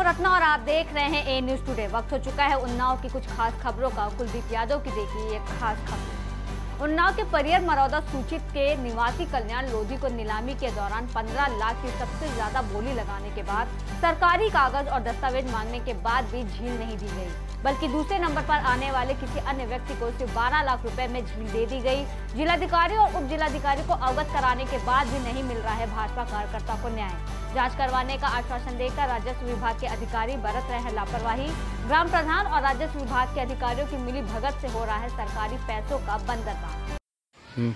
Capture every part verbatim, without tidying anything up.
रत्ना और आप देख रहे हैं ए न्यूज टुडे। वक्त हो चुका है उन्नाव की कुछ खास खबरों का। कुलदीप यादव की देखिए ये खास खबर। उन्नाव के परियर मरौदा सूचित के निवासी कल्याण लोधी को नीलामी के दौरान पंद्रह लाख की सबसे ज्यादा बोली लगाने के बाद सरकारी कागज और दस्तावेज मांगने के बाद भी झील नहीं दी गई, बल्कि दूसरे नंबर पर आने वाले किसी अन्य व्यक्ति को सिर्फ बारह लाख रुपए में झील दे दी गई। जिलाधिकारी और उप जिलाधिकारी को अवगत कराने के बाद भी नहीं मिल रहा है भाजपा कार्यकर्ता को न्याय। जांच करवाने का आश्वासन देकर राजस्व विभाग के अधिकारी बरत रहे हैं लापरवाही। ग्राम प्रधान और राजस्व विभाग के अधिकारियों की मिली भगत से हो रहा है सरकारी पैसों का बंदरगाह।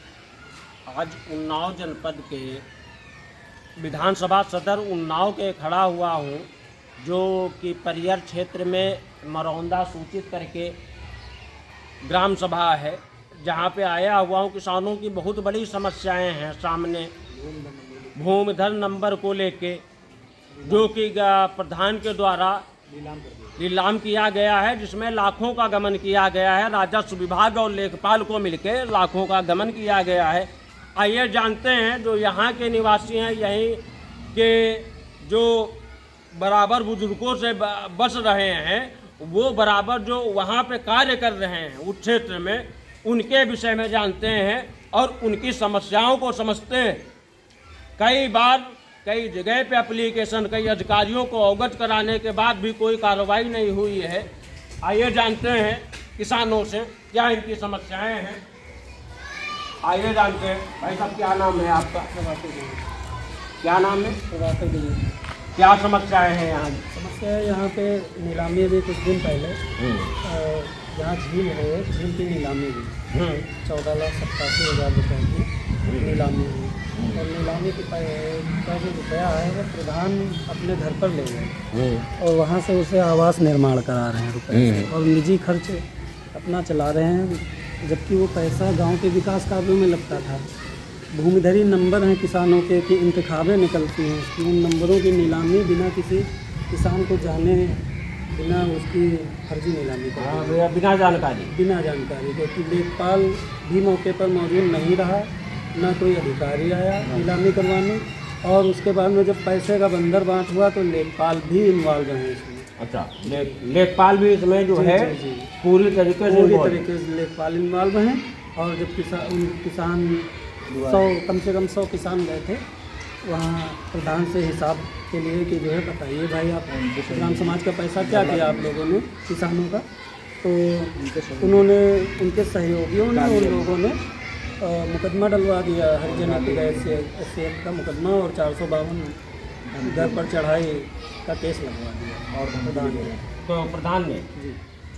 आज उन्नाव जनपद के विधानसभा सदर उन्नाव के खड़ा हुआ हूँ, जो कि परियर क्षेत्र में मरौदा सूचित करके ग्राम सभा है, जहाँ पे आया हुआ हूँ। किसानों की बहुत बड़ी समस्याएं हैं सामने, भूमिधर नंबर को लेके, जो कि प्रधान के द्वारा नीलाम किया गया है, जिसमें लाखों का गमन किया गया है। राजस्व विभाग और लेखपाल को मिलकर लाखों का गमन किया गया है। आइए जानते हैं जो यहाँ के निवासी हैं, यहीं के जो बराबर बुजुर्गों से बस रहे हैं, वो बराबर जो वहाँ पे कार्य कर रहे हैं उस क्षेत्र में, उनके विषय में जानते हैं और उनकी समस्याओं को समझते हैं। कई बार कई जगह पे एप्लीकेशन कई अधिकारियों को अवगत कराने के बाद भी कोई कार्रवाई नहीं हुई है। आइए जानते हैं किसानों से क्या इनकी समस्याएं हैं। आइए जानते हैं। भाई साहब, क्या नाम है आपका? क्या नाम है? क्या समस्याएं हैं यहाँ? समस्या है यहाँ पे नीलामी भी कुछ दिन पहले, यहाँ झील है, झील की नीलामी हुई चौदह लाख सत्तासी हज़ार रुपये की नीलामी हुई। और नीलामी के का जो रुपया है वो प्रधान अपने घर पर ले गए और वहाँ से उसे आवास निर्माण करा रहे हैं रुपये से, और निजी खर्च अपना चला रहे हैं, जबकि वो पैसा गांव के विकास कार्यों में लगता था। भूमिधरी नंबर हैं किसानों के कि इंतखाबें निकलती हैं, उसकी उन नंबरों की नीलामी बिना किसी किसान को जाने, बिना उसकी फर्जी नीलामी कर, बिना जानकारी बिना जानकारी क्योंकि लेखपाल भी मौके पर मौजूद नहीं रहा, ना कोई अधिकारी आया नीलामी करवाने। और उसके बाद में जब पैसे का बंदर बांट हुआ तो लेखपाल भी इन्वॉल्व हैं इसमें। अच्छा, ले, लेखपाल भी इसमें जो है जी, जी, पूरी तरीके से पूरी तरीके से लेखपाल इन्वॉल्व हैं। और जब किसान उन किसान सौ कम से कम सौ किसान गए थे वहाँ प्रधान से हिसाब के लिए कि जो है बताइए भाई आप ग्राम समाज का पैसा क्या किया आप लोगों ने किसानों का। तो उन्होंने, उनके सहयोगियों ने, उन लोगों ने मुकदमा डलवा दिया, हरिजन एस सी एक्ट का मुकदमा और चार सौ बावन घर पर चढ़ाई का केस लगवा दिया। और प्रधान ने तो प्रधान ने जी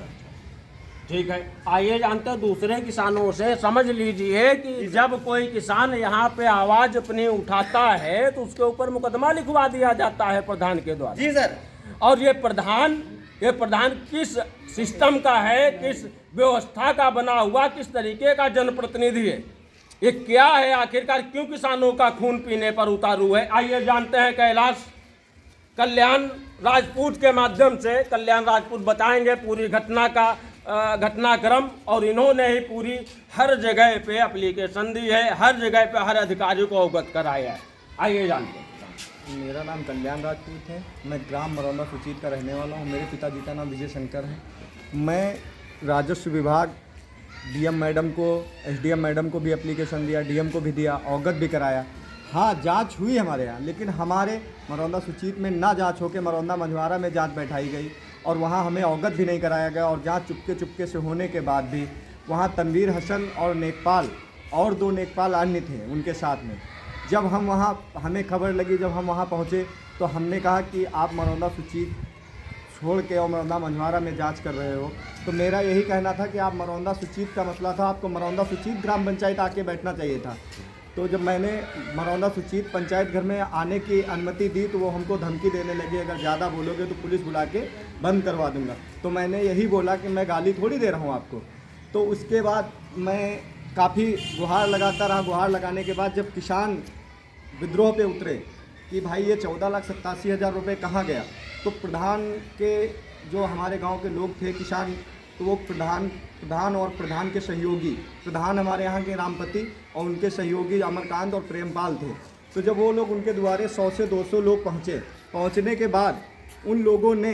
ठीक है। आइए जानते हैं दूसरे किसानों से। समझ लीजिए कि जब कोई किसान यहाँ पे आवाज़ अपनी उठाता है तो उसके ऊपर मुकदमा लिखवा दिया जाता है प्रधान के द्वारा। जी सर। और ये प्रधान ये प्रधान किस सिस्टम का है, किस व्यवस्था का बना हुआ, किस तरीके का जनप्रतिनिधि है, ये क्या है आखिरकार, क्यों किसानों का खून पीने पर उतारू है? आइए जानते हैं कैलाश कल्याण राजपूत के माध्यम से। कल्याण राजपूत बताएंगे पूरी घटना का घटनाक्रम, और इन्होंने ही पूरी हर जगह पे एप्लीकेशन दी है, हर जगह पे हर अधिकारी को अवगत कराया है। आइए जानते हैं। मेरा नाम कल्याण राजपूत है, मैं ग्राम मरौदा सुचीत का रहने वाला हूँ। मेरे पिताजी का नाम विजय शंकर है। मैं राजस्व विभाग, डीएम मैडम को, एसडीएम मैडम को भी एप्लीकेशन दिया, डीएम को भी दिया, अवगत भी कराया। हाँ, जांच हुई हमारे यहाँ, लेकिन हमारे मरौदा सुचीत में ना जांच होकर मरौदा मंझवारा में जांच बैठाई गई और वहाँ हमें अवगत भी नहीं कराया गया। और जांच चुपके चुपके से होने के बाद भी वहाँ तनवीर हसन और नेकपाल और दो नेकपाल अन्य थे उनके साथ में। जब हम वहाँ, हमें खबर लगी, जब हम वहाँ पहुँचे तो हमने कहा कि आप मरौदा सुचीत छोड़ के और मरौदा मंझवारा में जांच कर रहे हो। तो मेरा यही कहना था कि आप मरौदा सुचीत का मसला था, आपको मरौदा सुचीत ग्राम पंचायत आके बैठना चाहिए था। तो जब मैंने मरौदा सुचीत पंचायत घर में आने की अनुमति दी तो वो हमको धमकी देने लगे, अगर ज़्यादा बोलोगे तो पुलिस बुला के बंद करवा दूंगा। तो मैंने यही बोला कि मैं गाली थोड़ी दे रहा हूँ आपको। तो उसके बाद मैं काफ़ी गुहार लगाता रहा। गुहार लगाने के बाद जब किसान विद्रोह पे उतरे कि भाई ये चौदह लाख सत्तासी हज़ार रुपये कहाँ गया, तो प्रधान के जो हमारे गांव के लोग थे किसान, तो वो प्रधान प्रधान और प्रधान के सहयोगी, प्रधान हमारे यहाँ के रामपति और उनके सहयोगी अमरकांत और प्रेमपाल थे। तो जब वो लोग उनके द्वारे सौ से दो सौ लोग पहुँचे, पहुँचने के बाद उन लोगों ने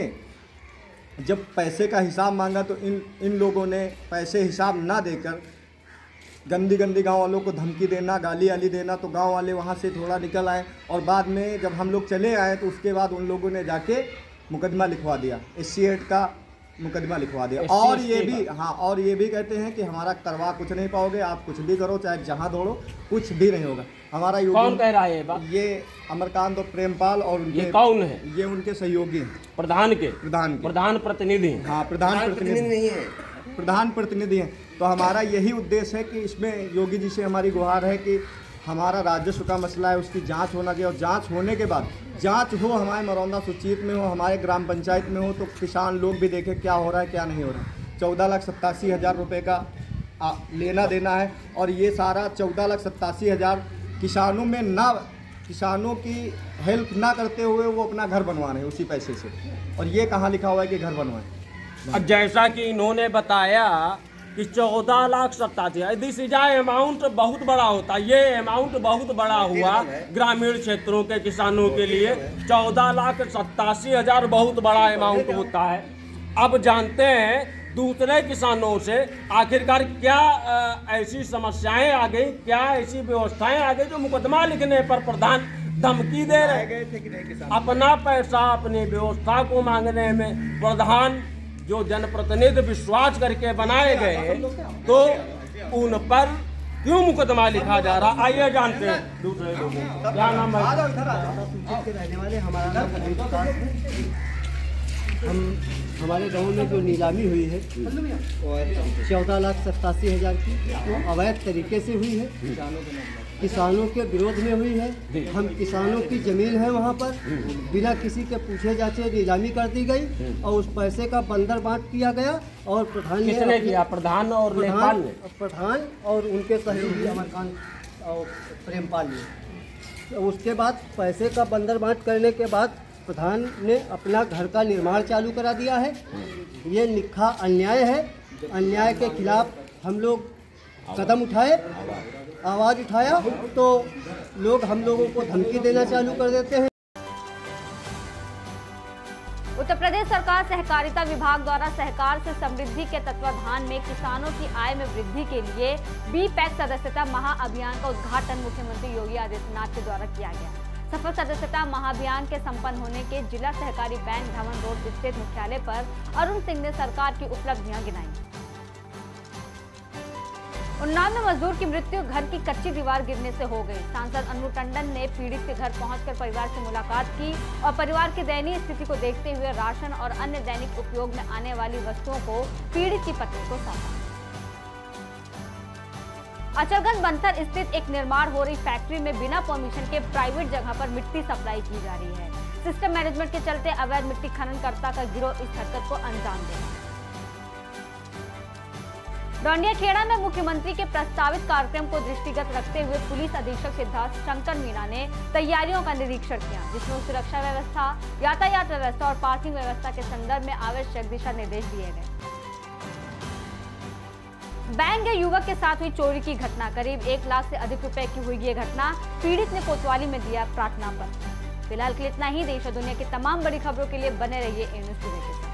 जब पैसे का हिसाब मांगा तो इन इन लोगों ने पैसे हिसाब ना देकर गंदी गंदी गांव वालों को धमकी देना, गाली वाली देना, तो गांव वाले वहां से थोड़ा निकल आए और बाद में जब हम लोग चले आए तो उसके बाद उन लोगों ने जाके मुकदमा लिखवा दिया, एस सी एट का मुकदमा लिखवा दिया। और ये भी हाँ और ये भी कहते हैं कि हमारा करवा कुछ नहीं पाओगे, आप कुछ भी करो, चाहे जहाँ दौड़ो, कुछ भी नहीं होगा। हमारा कौन कह रहा है ये बात? ये अमरकांत और प्रेमपाल और उनके ये कौन है? ये उनके सहयोगी हैं, प्रधान के प्रधान के प्रधान प्रतिनिधि हैं। हाँ प्रधान प्रतिनिधि नहीं है, प्रधान प्रतिनिधि हैं। तो हमारा यही उद्देश्य है कि इसमें योगी जी से हमारी गुहार है कि हमारा राजस्व का मसला है, उसकी जांच होना चाहिए और जांच होने के बाद जांच हो, हमारे मरौंदा सुचीत में हो, हमारे ग्राम पंचायत में हो, तो किसान लोग भी देखें क्या हो रहा है क्या नहीं हो रहा है। चौदह लाख सत्तासी हज़ार रुपये का आ, लेना देना है और ये सारा चौदह लाख सत्तासी हज़ार किसानों में ना किसानों की हेल्प ना करते हुए वो अपना घर बनवा रहे हैं उसी पैसे से। और ये कहाँ लिखा हुआ है कि घर बनवाएं? अब जैसा कि इन्होंने बताया कि चौदह लाख सत्तासी, दिस इज अमाउंट बहुत बड़ा होता है, ये अमाउंट बहुत बड़ा हुआ ग्रामीण क्षेत्रों के किसानों के लिए। चौदह लाख सत्तासी हजार बहुत बड़ा अमाउंट होता है। अब जानते हैं दूसरे किसानों से आखिरकार क्या आ, ऐसी समस्याएं आ गई, क्या ऐसी व्यवस्थाएं आ गई जो मुकदमा लिखने पर प्रधान धमकी दे रहे हैं। अपना पैसा अपनी व्यवस्था को मांगने में प्रधान जो जनप्रतिनिधि विश्वास करके बनाए गए तो उन पर क्यों मुकदमा लिखा जा रहा, आइए जानते हैं दूसरे लोगों। क्या नाम है? के रहने वाले, हमारा नाम अनिल कुमार है। हम हमारे गांव में जो नीलामी हुई है चौदह लाख सत्तासी हज़ार की, वो अवैध तरीके से हुई है, किसानों के विरोध में हुई है। हम किसानों की ज़मीन है वहाँ पर बिना किसी के पूछे जाचे नीलामी कर दी गई और उस पैसे का बंदर बांट किया गया। और प्रधान किसने ने किया? प्रधान और लेखपाल ने? प्रधान और उनके सहयोगी अमरकांत और प्रेमपाल ने। तो उसके बाद पैसे का बंदर बांट करने के बाद प्रधान ने अपना घर का निर्माण चालू करा दिया है। ये निखा अन्याय है। अन्याय के खिलाफ हम लोग कदम उठाए, आवाज़ उठाया तो लोग हम लोगों को धमकी देना चालू कर देते हैं। उत्तर प्रदेश सरकार सहकारिता विभाग द्वारा सहकार से समृद्धि के तत्वाधान में किसानों की आय में वृद्धि के लिए बी पैक सदस्यता महाअभियान का उद्घाटन मुख्यमंत्री योगी आदित्यनाथ के द्वारा किया गया। सफल सदस्यता महाअभियान के संपन्न होने के जिला सहकारी बैंक धवन रोड स्थित मुख्यालय पर अरुण सिंह ने सरकार की उपलब्धियां गिनाई। उन्नाव में मजदूर की मृत्यु घर की कच्ची दीवार गिरने से हो गई। सांसद अनु टंडन ने पीड़ित के घर पहुंचकर परिवार से मुलाकात की और परिवार की दयनीय स्थिति को देखते हुए राशन और अन्य दैनिक उपयोग में आने वाली वस्तुओं को पीड़ित की पत्नी को सौंपा। अचलगंज बंथर स्थित एक निर्माण हो रही फैक्ट्री में बिना परमिशन के प्राइवेट जगह पर मिट्टी सप्लाई की जा रही है। सिस्टम मैनेजमेंट के चलते अवैध मिट्टी खननकर्ता का गिरोह इस हरकत को अंजाम दे। डोंडिया खेड़ा में मुख्यमंत्री के प्रस्तावित कार्यक्रम को दृष्टिगत रखते हुए पुलिस अधीक्षक सिद्धार्थ शंकर मीणा ने तैयारियों का निरीक्षण किया, जिसमें सुरक्षा व्यवस्था, यातायात व्यवस्था और पार्किंग व्यवस्था के संदर्भ में आवश्यक दिशा निर्देश दिए गए। बैंक के युवक के साथ हुई चोरी की घटना, करीब एक लाख से अधिक रुपए की हुई ये घटना। पीड़ित ने कोतवाली में दिया प्रार्थना पत्र। फिलहाल के लिए इतना ही। देश और दुनिया की तमाम बड़ी खबरों के लिए बने रहिए ए न्यूज़ टुडे के साथ।